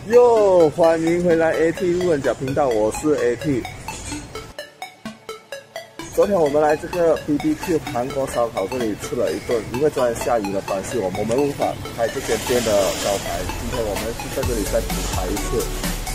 哟，欢迎回来 AT 路人甲频道，我是 AT。昨天我们来这个 BBQ 韩国烧烤这里吃了一顿，因为昨天下雨的关系，我们无法拍这间店的招牌。今天我们是在这里再补拍一次。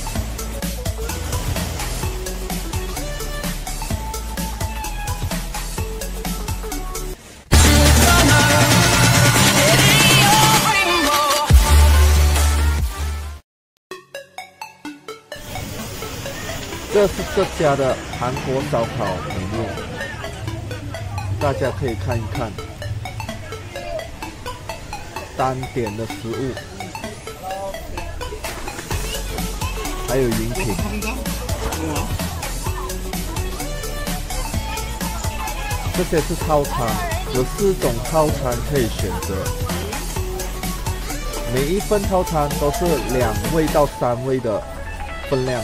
这是这家的韩国烧烤menu，大家可以看一看单点的食物，还有饮品。这些是套餐，有4种套餐可以选择，每一份套餐都是2位到3位的分量。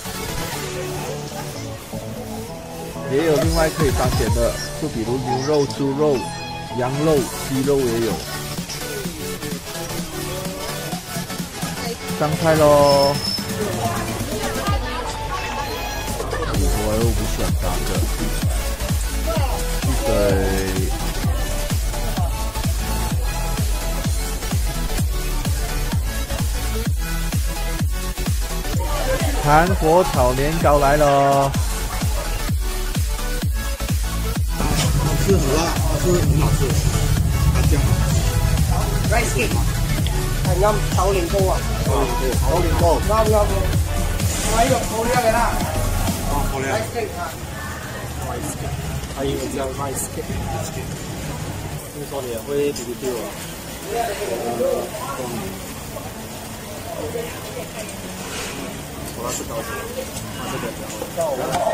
也有另外可以单点的，就比如牛肉、猪肉、羊肉、鸡肉也有。上菜咯！我又不喜欢打的，对。韩国炒年糕来了。 是很辣，是很好吃，它酱好。Rice cake， 係啱炒年糕啊！ 炒年糕， 啱。我呢個好叻嘅啦。哦，好叻。Rice cake 啊。Rice cake， 還有叫 rice cake。聽說你也會 BBQ 啊？我那是高手，他這個比較好。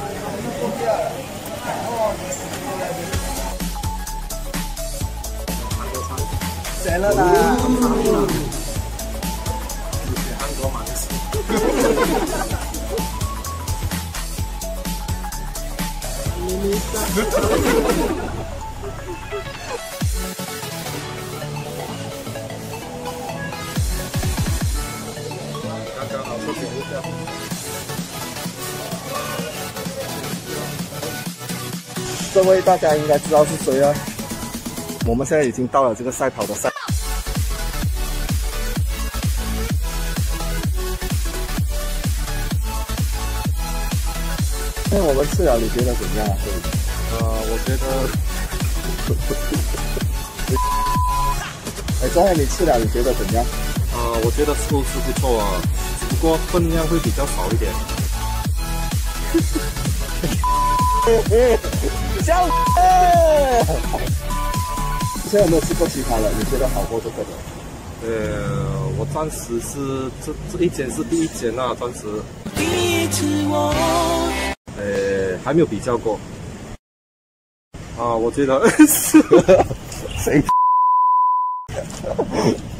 謝啦啦，韓國晚市。剛剛好收拾一下。 这位大家应该知道是谁了。我们现在已经到了这个赛跑的赛。那我们吃了，你觉得怎样啊？ 我觉得， 昨天你吃了，你觉得怎样？ 我觉得素是不错啊，只不过分量会比较少一点。 笑之前有没有吃过其他的？你觉得好过这个的？ 我暂时是这一间是第一间啊，暂时。还没有比较过。我觉得是谁？